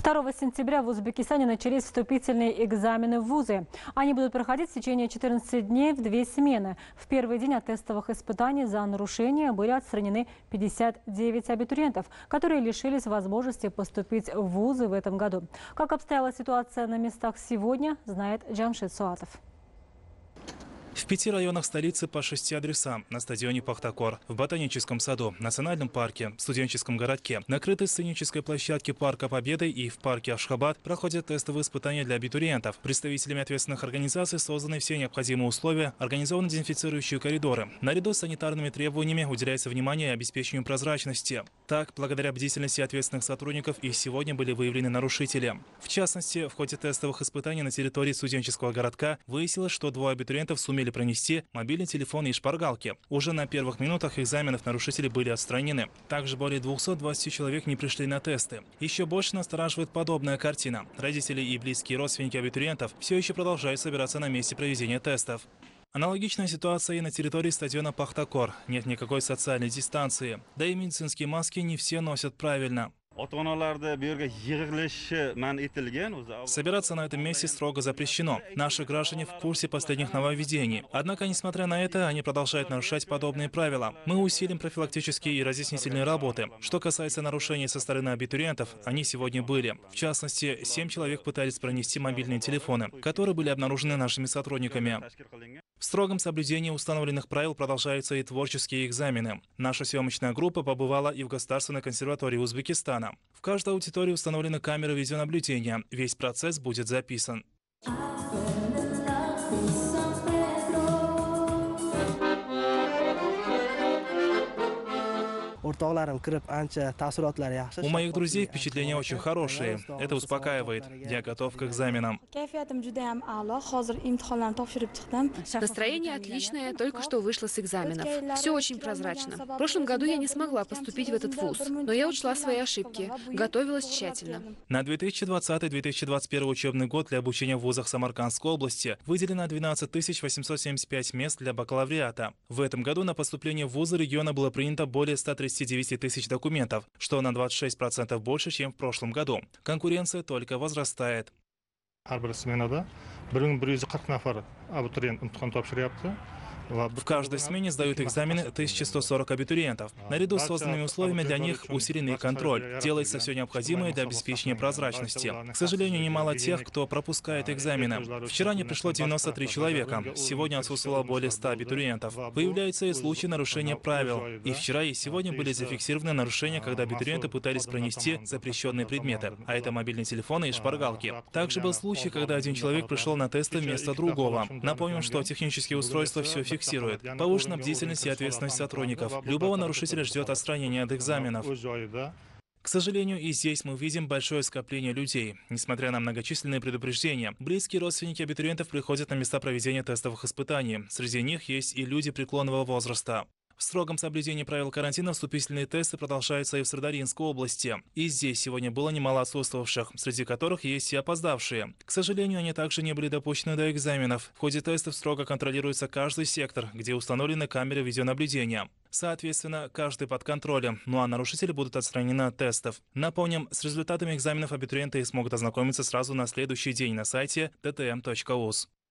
2 сентября в Узбекистане начались вступительные экзамены в вузы. Они будут проходить в течение 14 дней в 2 смены. В первый день от тестовых испытаний за нарушения были отстранены 59 абитуриентов, которые лишились возможности поступить в вузы в этом году. Как обстояла ситуация на местах сегодня, знает Джамшид Суатов. В 5 районах столицы по 6 адресам: на стадионе Пахтакор, в Ботаническом саду, Национальном парке, в студенческом городке, на крытой сценической площадке Парка Победы и в парке Ашхабад проходят тестовые испытания для абитуриентов. Представителями ответственных организаций созданы все необходимые условия, организованы дезинфицирующие коридоры. Наряду с санитарными требованиями уделяется внимание обеспечению прозрачности. Так, благодаря бдительности ответственных сотрудников и сегодня были выявлены нарушители. В частности, в ходе тестовых испытаний на территории студенческого городка выяснилось, что 2 абитуриентов сумели пронести мобильный телефон и шпаргалки. Уже на первых минутах экзаменов нарушители были отстранены. Также более 220 человек не пришли на тесты. Еще больше настораживает подобная картина. Родители и близкие родственники абитуриентов все еще продолжают собираться на месте проведения тестов. Аналогичная ситуация и на территории стадиона Пахтакор. Нет никакой социальной дистанции. Да и медицинские маски не все носят правильно. Собираться на этом месте строго запрещено. Наши граждане в курсе последних нововведений. Однако, несмотря на это, они продолжают нарушать подобные правила. Мы усилим профилактические и разъяснительные работы. Что касается нарушений со стороны абитуриентов, они сегодня были. В частности, 7 человек пытались пронести мобильные телефоны, которые были обнаружены нашими сотрудниками. В строгом соблюдении установленных правил продолжаются и творческие экзамены. Наша съемочная группа побывала и в Государственной консерватории Узбекистана. В каждой аудитории установлены камеры видеонаблюдения. Весь процесс будет записан. У моих друзей впечатления очень хорошие. Это успокаивает. Я готов к экзаменам. Настроение отличное, только что вышла с экзаменов. Все очень прозрачно. В прошлом году я не смогла поступить в этот вуз, но я учла свои ошибки, готовилась тщательно. На 2020-2021 учебный год для обучения в вузах Самаркандской области выделено 12 875 мест для бакалавриата. В этом году на поступление в вузы региона было принято более 139 тысяч документов, что на 26% больше, чем в прошлом году. Конкуренция только возрастает. В каждой смене сдают экзамены 1140 абитуриентов. Наряду с созданными условиями для них усиленный контроль. Делается все необходимое для обеспечения прозрачности. К сожалению, немало тех, кто пропускает экзамены. Вчера не пришло 93 человека. Сегодня отсутствовало более 100 абитуриентов. Появляются и случаи нарушения правил. И вчера, и сегодня были зафиксированы нарушения, когда абитуриенты пытались пронести запрещенные предметы. А это мобильные телефоны и шпаргалки. Также был случай, когда один человек пришел на тесты вместо другого. Напомним, что технические устройства все фиксируют. Повышена бдительность и ответственность сотрудников. Любого нарушителя ждет отстранение от экзаменов. К сожалению, и здесь мы видим большое скопление людей. Несмотря на многочисленные предупреждения, близкие родственники абитуриентов приходят на места проведения тестовых испытаний. Среди них есть и люди преклонного возраста. В строгом соблюдении правил карантина вступительные тесты продолжаются и в Сырдарьинской области. И здесь сегодня было немало отсутствовавших, среди которых есть и опоздавшие. К сожалению, они также не были допущены до экзаменов. В ходе тестов строго контролируется каждый сектор, где установлены камеры видеонаблюдения. Соответственно, каждый под контролем, ну а нарушители будут отстранены от тестов. Напомним, с результатами экзаменов абитуриенты смогут ознакомиться сразу на следующий день на сайте ttm.uz.